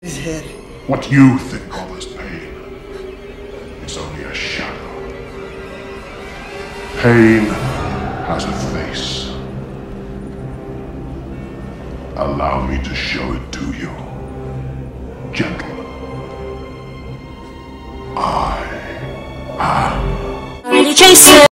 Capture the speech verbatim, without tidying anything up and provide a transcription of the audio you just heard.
His head. What you think of as pain is only a shadow. Pain has a face. Allow me to show it to you. Gentlemen, I am...